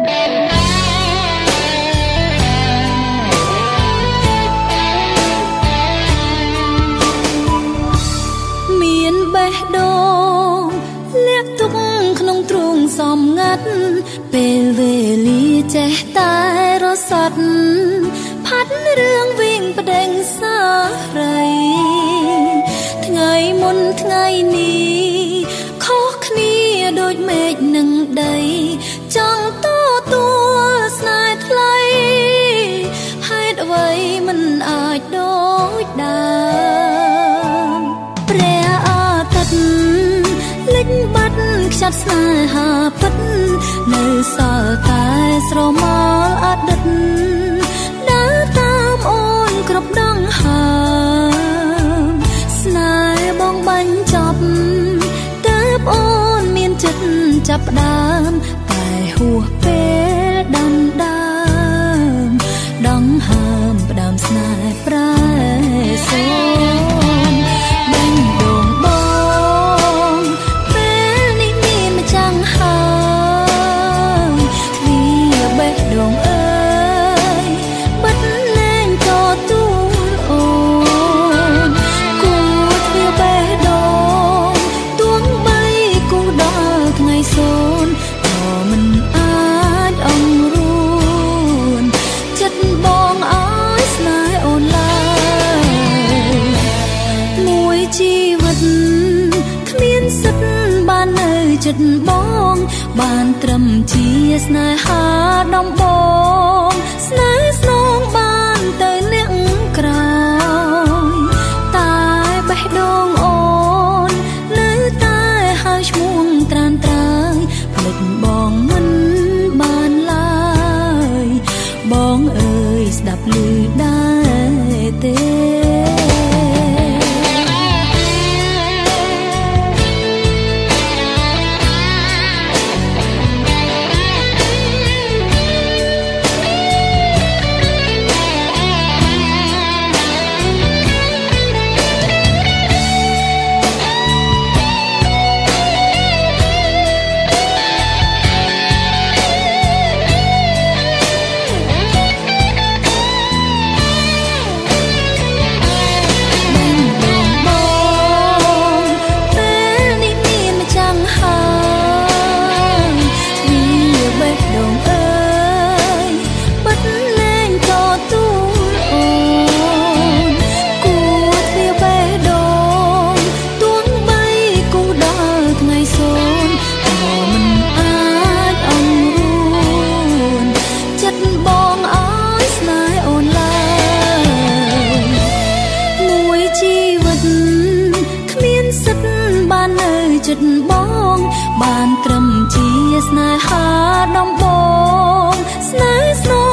មានបេះដូងលាក់ទុកក្នុងទ្រូងសំងាត់ពេលវេលាចេះតែរសាត់ផាត់រឿងវិញប្តេងសារីថ្ងៃមុនថ្ងៃនេះខុសគ្នាដូចមេឃនឹងដីចង់ទទួលស្នេហ៍ថ្លៃហេតុអ្វីមិនអាចដូចដើមព្រះអាទិត្យលិចបាត់ខ្ចាត់ស្នេហាពិតនៅសល់តែស្រមោលអតីតដើរតាមអូនគ្រប់ដងហើមស្នេហ៍បងបាញ់ចប់ទើបអូនមានចិត្តចាប់ផ្ដើមតែហួសពេលដំដើមដងហើមផ្ដើមស្នេហ៍ប្រែសូនបាញ់ដងបងពេលនេះមានម្ចាំងហើយវាបេះដូងអើយបិទលែងទទួលអូនគួរទ្វារបេះដូងទួងបីគូដល់ថ្ងៃសូនក៏មិនអាចអង្រួនចិត្តបងឲ្យស្នេហ៍អូនឡើយមួយជីវិតគ្មានសិទ្ធបាននៅចិត្តបងបានត្រឹមជាស្នេហាដំបងស្នេហ៍ស្នងបានទៅអ្នកក្រោយតែបេះដូងអូននៅតែហើយឈ្មោះត្រានត្រើយភ្លេចបងមិនបានឡើយបងអើយស្ដាប់ឮដែរទេចិត្តបងបានត្រឹមជាស្នេហាដំបងស្នេហ៍ស្នង